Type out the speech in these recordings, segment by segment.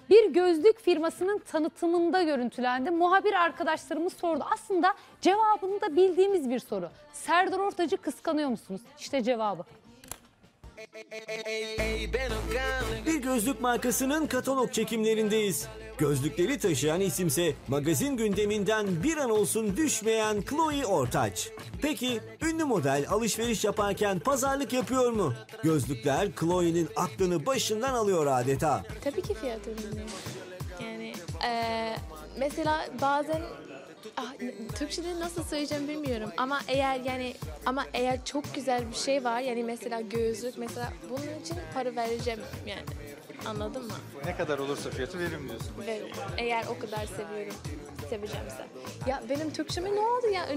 bir gözlük firmasının tanıtımında görüntülendi. Muhabir arkadaşlarımız sordu. Aslında cevabını da bildiğimiz bir soru. Serdar Ortaç'ı kıskanıyor musunuz? İşte cevabı. Bir gözlük markasının katalog çekimlerindeyiz. Gözlükleri taşıyan isimse magazin gündeminden bir an olsun düşmeyen Chloe Ortaç. Peki ünlü model alışveriş yaparken pazarlık yapıyor mu? Gözlükler Chloe'nin aklını başından alıyor adeta. Tabii ki fiyatı önemli. Yani mesela bazen Türkçe'de nasıl söyleyeceğim bilmiyorum ama eğer çok güzel bir şey var yani mesela gözlük mesela bunun için para vereceğim yani. Anladın mı? Ne kadar olursa fiyatı veririm diyorsun. Veririm. Eğer o kadar seveceğimse. Ya benim Türkçeme ne oldu ya?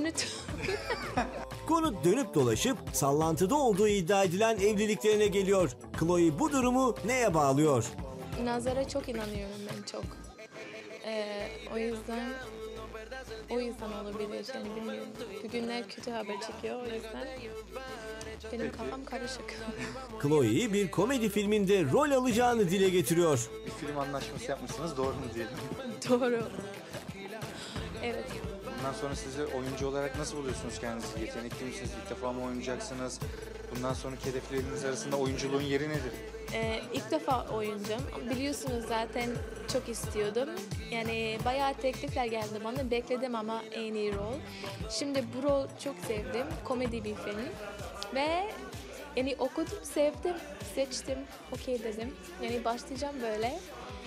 Konu dönüp dolaşıp sallantıda olduğu iddia edilen evliliklerine geliyor. Chloe bu durumu neye bağlıyor? Nazara çok inanıyorum ben çok. O yüzden olabilir yani bilmiyorum. Bugünler kötü haber çıkıyor o yüzden benim kafam karışık. Chloe bir komedi filminde rol alacağını dile getiriyor. Bir film anlaşması yapmışsınız, doğru mu diyelim? Doğru. Evet. Bundan sonra sizi oyuncu olarak nasıl buluyorsunuz kendinizi? Yetenekli misiniz? İlk defa mı oynayacaksınız? Bundan sonraki hedefleriniz arasında oyunculuğun yeri nedir? İlk defa oyuncum. Biliyorsunuz zaten çok istiyordum. Yani bayağı teklifler geldi bana. Bekledim ama en iyi rol. Şimdi bu rol çok sevdim. Komedi bir film. Ve yani okudum, sevdim, seçtim. Okey dedim. Yani başlayacağım böyle.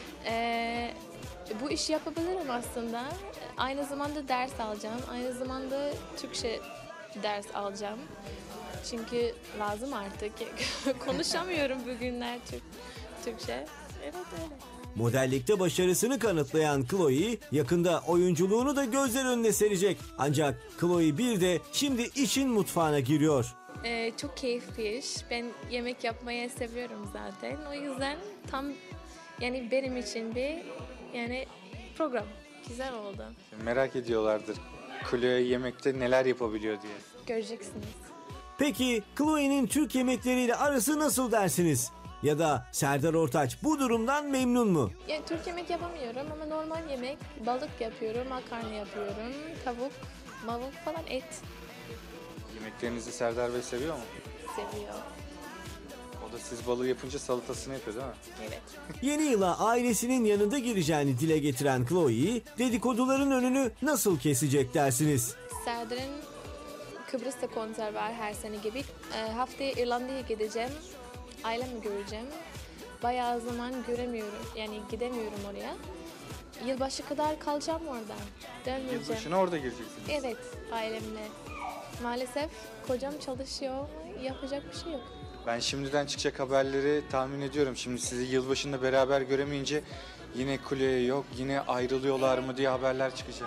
Bu işi yapabilirim aslında. Aynı zamanda ders alacağım. Aynı zamanda Türkçe ders alacağım. Çünkü lazım artık. Konuşamıyorum bugünler Türkçe. Evet öyle. Modellikte başarısını kanıtlayan Chloe yakında oyunculuğunu da gözler önüne serecek. Ancak Chloe bir de şimdi işin mutfağına giriyor. Çok keyifli iş. Ben yemek yapmayı seviyorum zaten. O yüzden tam yani benim için bir yani program. Güzel oldu. Merak ediyorlardır. Chloe yemekte neler yapabiliyor diye. Göreceksiniz. Peki Chloe'nin Türk yemekleriyle arası nasıl dersiniz? Ya da Serdar Ortaç bu durumdan memnun mu? Yani Türk yemek yapamıyorum ama normal yemek, balık yapıyorum, makarna yapıyorum, tavuk, balık falan et Yemeklerinizi Serdar Bey seviyor mu? seviyor. O da siz balığı yapınca salatasını yapıyor değil mi? Evet. Yeni yıla ailesinin yanında gireceğini dile getiren Chloe, dedikoduların önünü nasıl kesecek dersiniz? Serdar'ın Kıbrıs'ta konser var her sene gibi. Haftaya İrlanda'ya gideceğim. Ailemi göreceğim. Bayağı zaman göremiyorum. Yani gidemiyorum oraya. Yılbaşı kadar kalacağım orada. Dönmeyeceğim. Yılbaşına orada gireceksiniz. Evet, ailemle. Maalesef kocam çalışıyor. Yapacak bir şey yok. Ben şimdiden çıkacak haberleri tahmin ediyorum. Şimdi sizi yılbaşında beraber göremeyince yine Chloe yok, yine ayrılıyorlar mı diye haberler çıkacak.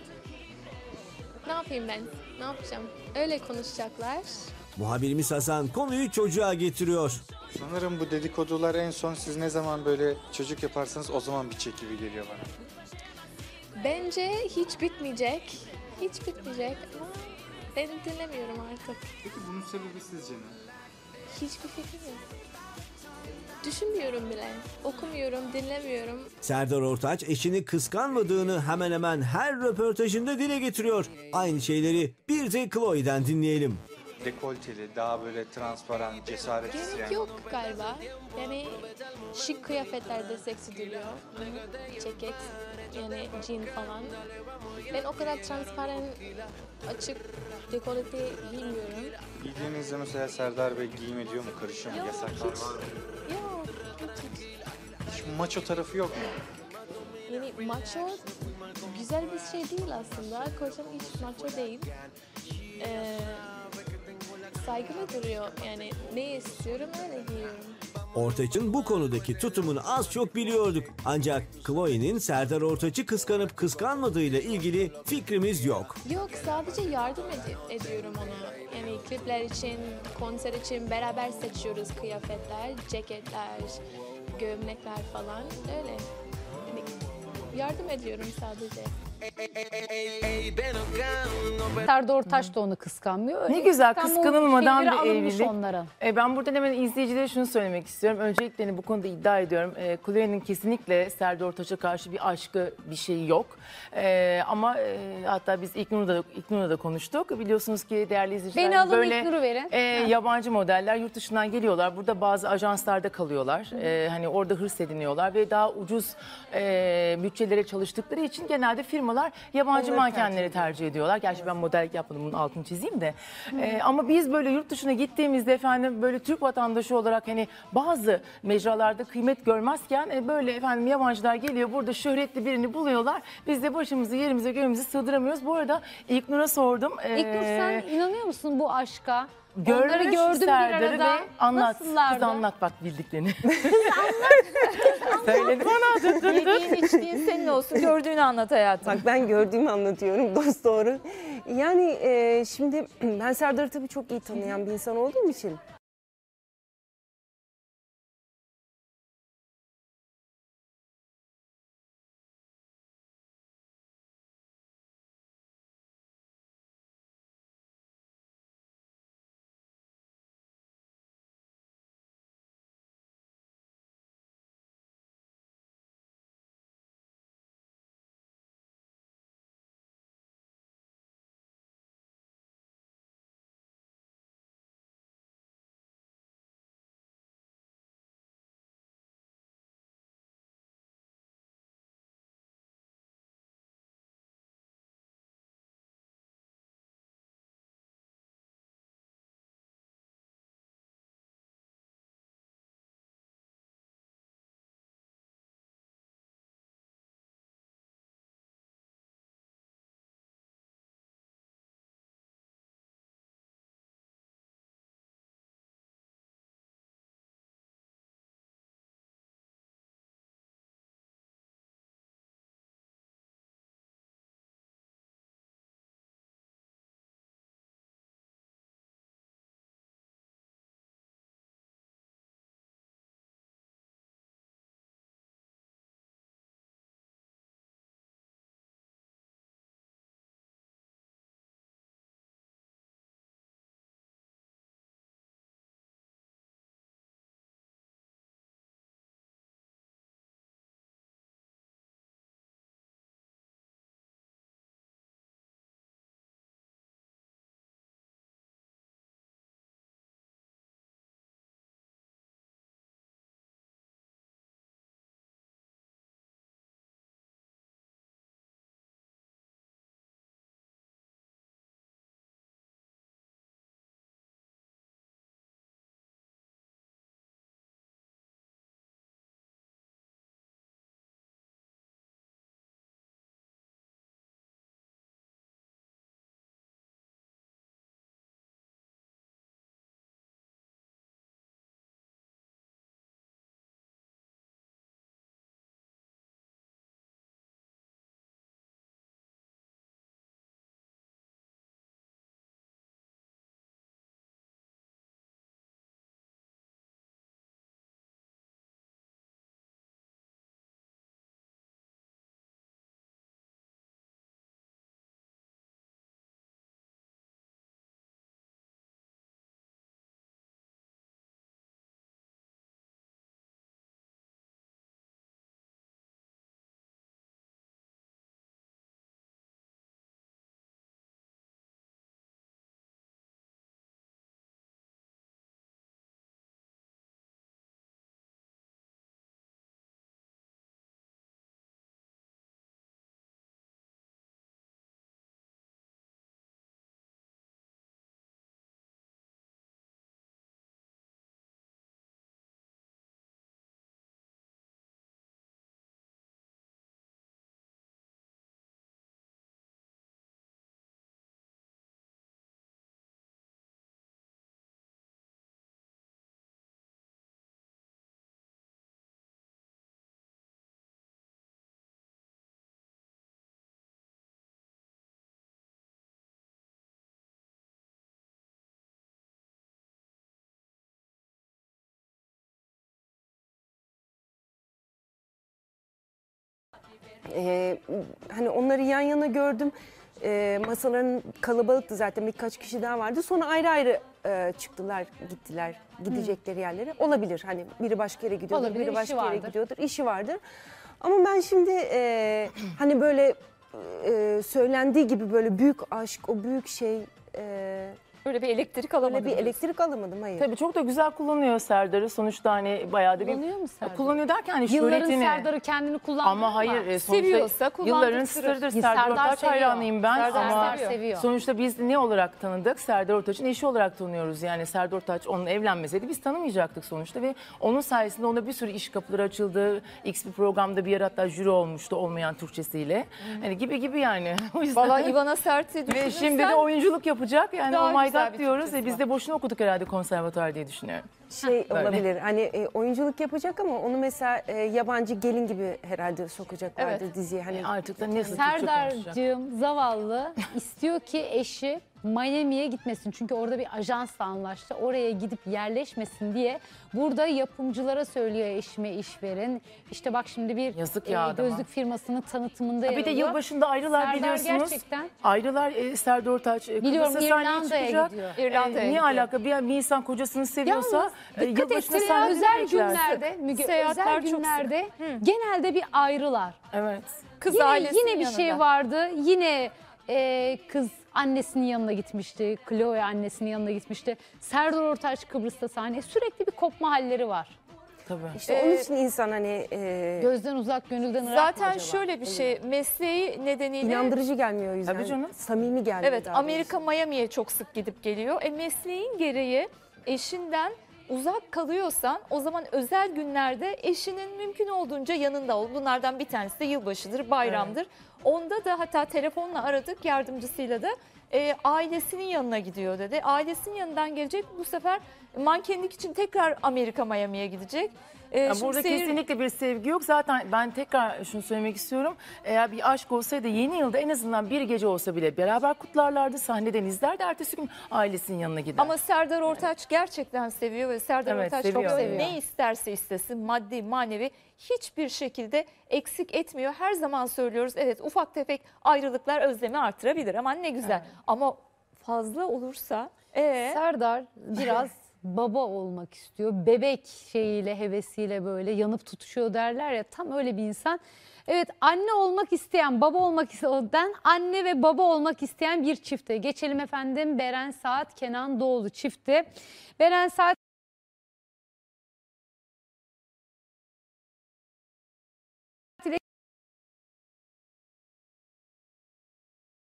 Ne yapayım ben? Ne yapacağım? Öyle konuşacaklar. Muhabirimiz Hasan konuyu çocuğa getiriyor. Sanırım bu dedikodular en son siz ne zaman böyle çocuk yaparsanız o zaman bitecek gibi geliyor bana. Bence hiç bitmeyecek. Hiç bitmeyecek ama ben dinlemiyorum artık. Peki bunun sebebi sizce ne? Hiçbir fikrim yok. Düşünmüyorum bile. Okumuyorum, dinlemiyorum. Serdar Ortaç eşini kıskanmadığını hemen hemen her röportajında dile getiriyor. Aynı şeyleri bir de Chloe'den dinleyelim. Dekolteli, daha böyle transparan, cesaret Gerek isteyen. yok galiba. Yani şık kıyafetlerde seksi duruyor. Ceket, yani jean falan. Ben o kadar transparan, açık, dekolte giymiyorum. Giydiğinizde mesela Serdar Bey giyim ediyor mu? Karışıyor mu? Yok, Yasaklar hiç. var mı? Yok, hiç. Hiç maço tarafı yok mu? Yani macho güzel bir şey değil aslında. Kocam hiç macho değil. Saygılı duruyor. Yani ne istiyorum öyle giyiyorum. Ortaç'ın bu konudaki tutumunu az çok biliyorduk. Ancak Chloe'nin Serdar Ortaç'ı kıskanıp kıskanmadığıyla ilgili fikrimiz yok. Yok, sadece yardım ediyorum ona. Yani klipler için, konser için beraber seçiyoruz kıyafetler, ceketler, gömlekler falan öyle. Yani yardım ediyorum sadece. Serdar Ortaç da onu kıskanmıyor. Öyle Ne güzel, kıskanma kıskanılmadan şeyleri bir alınmış evlilik. onlara. Ben buradan hemen izleyicilere şunu söylemek istiyorum. Öncelikle hani bu konuda iddia ediyorum. Chloe'nin kesinlikle Serdar Ortaç'a karşı bir aşkı, bir şeyi yok. Ama hatta biz İlknur'la da konuştuk. Biliyorsunuz ki değerli izleyiciler, Beni alın, böyle İlknur'u verin. yabancı modeller yurt dışından geliyorlar. Burada bazı ajanslarda kalıyorlar. Hani orada hırs ediniyorlar ve daha ucuz bütçelere çalıştıkları için genelde firmalar yabancı mankenleri tercih ediyorlar. Gerçi ben modellik yapmadım, bunun altını çizeyim de. Ama biz böyle yurt dışına gittiğimizde efendim böyle Türk vatandaşı olarak hani bazı mecralarda kıymet görmezken böyle efendim yabancılar geliyor, burada şöhretli birini buluyorlar. Biz de başımızı yerimize göğümüze sığdıramıyoruz. Bu arada İlknur'a sordum. İlknur, sen inanıyor musun bu aşka? Onları Görmüş gördüm bir Serdar'ı arada. ve anlat. Nasıllardı? Kız anlat bak bildiklerini. Söyledi bana. Yediğin içtiğin senin olsun, gördüğünü anlat hayatım. Bak ben gördüğümü anlatıyorum dosdoğru. Yani şimdi ben Serdar'ı tabii çok iyi tanıyan bir insan olduğum için Hani onları yan yana gördüm. Masaların kalabalıktı zaten, birkaç kişi daha vardı. Sonra ayrı ayrı çıktılar, gittiler gidecekleri yerlere. Olabilir, hani biri başka yere gidiyordur, Olabilir, biri işi başka yere vardır. gidiyordur, işi vardır. Ama ben şimdi hani böyle söylendiği gibi böyle büyük aşk, o büyük şey, Böyle bir elektrik böyle alamadım. bir elektrik alamadım, hayır. Tabii çok da güzel kullanıyor Serdar'ı. Sonuçta hani bayağı da bir... Kullanıyor mu Serdar? Kullanıyor derken hani Yılların şöhretini. Serdar'ı kendini kullanmıyor Ama hayır, sonuçta Seviyorsa yılların kullandırtırır. starıdır. Serdar Serdar Ortaç seviyor. hayranıyım ben Serdar ama seviyor. sonuçta biz ne olarak tanıdık? Serdar Ortaç'ın eşi olarak tanıyoruz. Yani Serdar Ortaç onunla evlenmeseydi biz tanımayacaktık sonuçta ve onun sayesinde ona bir sürü iş kapıları açıldı. X bir programda bir ara hatta jüri olmuştu olmayan Türkçesiyle. Hani gibi yani. O yüzden. Valla Ivana Sert'i Ve düşünürsen şimdi de oyunculuk yapacak. Yani daha oh my güzel god bir diyoruz. Türkçesi Biz de boşuna okuduk herhalde konservatuar diye düşünüyorum. Şey Böyle. olabilir, hani oyunculuk yapacak ama onu mesela yabancı gelin gibi herhalde sokacaklardı Evet. diziye. Hani Artık da nasıl Türkçe konuşacak? Serdar'cığım zavallı istiyor ki eşi Miami'ye gitmesin. Çünkü orada bir ajansla anlaştı. Oraya gidip yerleşmesin diye burada yapımcılara söylüyor, eşime iş verin. İşte bak şimdi bir Yazık ya adama. gözlük firmasının tanıtımında yer Bir de alıyor. yılbaşında ayrılar Serdar biliyorsunuz. gerçekten- Ayrılar Serdar Ortaç Biliyorum, Kıbrıs'a sahneye İrlanda'ya çıkacak. gidiyor. İrlanda'ya Niye gidiyor. alaka? Bir insan kocasını seviyorsa Yalnız dikkat yılbaşına etsene sahnede özel bekler. günlerde, Müge, Seyahatler özel çok günlerde genelde bir ayrılar. Evet. kız Yine ailesinin bir şey yanında. vardı. Yine kız annesinin yanına gitmişti. Chloe annesinin yanına gitmişti. Serdar Ortaç Kıbrıs'ta sahne. Sürekli bir kopma halleri var. Tabii. işte onun için insan hani Gözden uzak, gönülden ırak mı Zaten acaba? şöyle bir şey, mesleği nedeniyle inandırıcı gelmiyor o yüzden. Tabii canım. Samimi gelmiyor. evet, daha Amerika Miami'ye çok sık gidip geliyor. Mesleğin gereği eşinden uzak kalıyorsan o zaman özel günlerde eşinin mümkün olduğunca yanında ol. Bunlardan bir tanesi de yılbaşıdır, bayramdır. Onda da hatta telefonla aradık yardımcısıyla da ailesinin yanına gidiyor dedi. Ailesinin yanından gelecek, bu sefer mankenlik için tekrar Amerika Miami'ye gidecek. Yani Şimdi burada seyir- kesinlikle bir sevgi yok. Zaten ben tekrar şunu söylemek istiyorum. Eğer bir aşk olsaydı yeni yılda en azından bir gece olsa bile beraber kutlarlardı. Sahneden izlerdi. Ertesi gün ailesinin yanına gider. Ama Serdar Ortaç gerçekten seviyor ve Serdar Evet, Ortaç seviyor. çok Seviyor. ne isterse istesin, maddi manevi hiçbir şekilde eksik etmiyor. Her zaman söylüyoruz, evet ufak tefek ayrılıklar özlemi artırabilir ama ne güzel. Ama fazla olursa Serdar biraz baba olmak istiyor. Bebek şeyiyle, hevesiyle böyle yanıp tutuşuyor derler ya. Tam öyle bir insan. Evet, anne olmak isteyen, baba olmak isteyen, anne ve baba olmak isteyen bir çifte. Geçelim efendim Beren Saat, Kenan Doğulu çifti. Beren Saat